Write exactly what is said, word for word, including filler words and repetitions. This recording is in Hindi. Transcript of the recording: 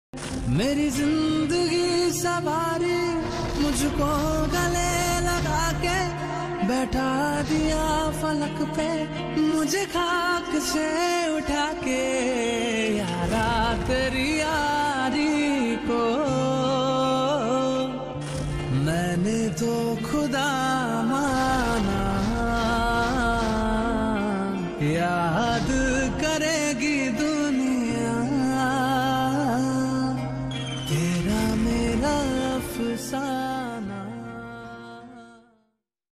मेरी जिंदगी सवारी मुझको गले लगा के बैठा दिया फलक पे, मुझे खाक से उठा के यारा तेरी यारी को मैंने तो खुदा